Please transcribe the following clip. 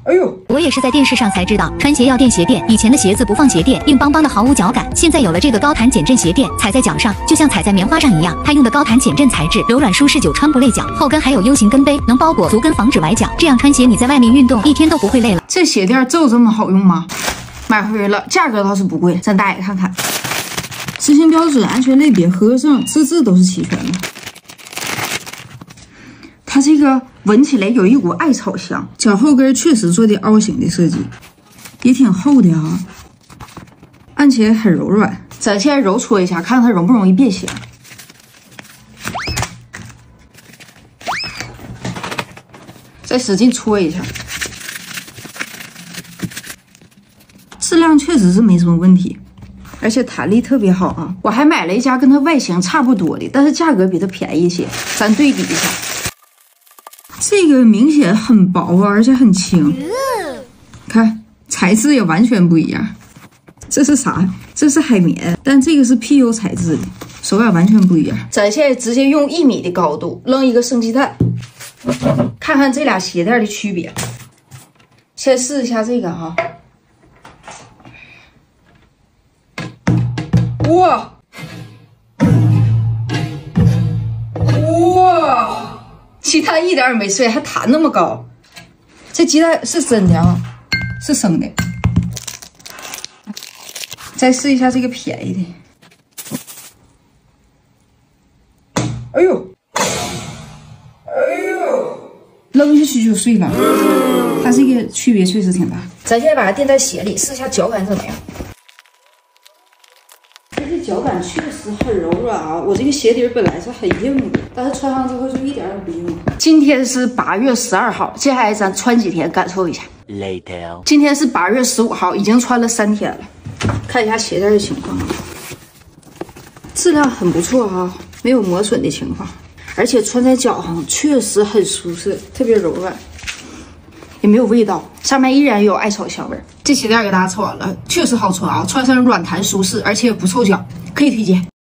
哎呦， 我也是在电视上才知道，穿鞋要垫鞋垫。以前的鞋子不放鞋垫，硬邦邦的，毫无脚感。现在有了这个高弹减震鞋垫，踩在脚上就像踩在棉花上一样。它用的高弹减震材质，柔软舒适，久穿不累脚。后跟还有 U 型跟杯，能包裹足跟，防止崴脚。这样穿鞋你在外面运动一天都不会累了。 这鞋垫真有这么好用吗？买回来了，价格倒是不贵，咱打开看看。执行标准、安全类别、合格证、资质都是齐全的。它这个闻起来有一股艾草香，脚后跟确实做的凹形的设计，也挺厚的啊，按起来很柔软。咱现在揉搓一下，看看它容不容易变形。再使劲搓一下，质量确实是没什么问题，而且弹力特别好啊。我还买了一家跟它外形差不多的，但是价格比它便宜一些，咱对比一下。这个明显很薄啊，而且很轻，看材质也完全不一样。这是啥？这是海绵，但这个是 PU 材质的，手感完全不一样。咱现在直接用1米的高度扔一个生鸡蛋，看看这俩鞋垫的区别。先试一下这个哈，哇！鸡蛋一点也没碎，还弹那么高。这鸡蛋是真的啊，是生的。再试一下这个便宜的。哎呦，扔下去就碎了。它这个区别确实挺大。咱现在把它垫在鞋里，试一下脚感怎么样。这脚感确实很柔软啊！我这个鞋底本来是很硬的，但是穿上之后就一点也不硬。今天是8月12号，接下来咱穿几天感受一下。Later， 今天是8月15号，已经穿了3天了。看一下鞋垫的情况，质量很不错啊，没有磨损的情况，而且穿在脚上确实很舒适，特别柔软，也没有味道，上面依然有艾草香味。这鞋垫给大家穿完了，确实好穿啊，穿上软弹舒适，而且不臭脚，可以推荐。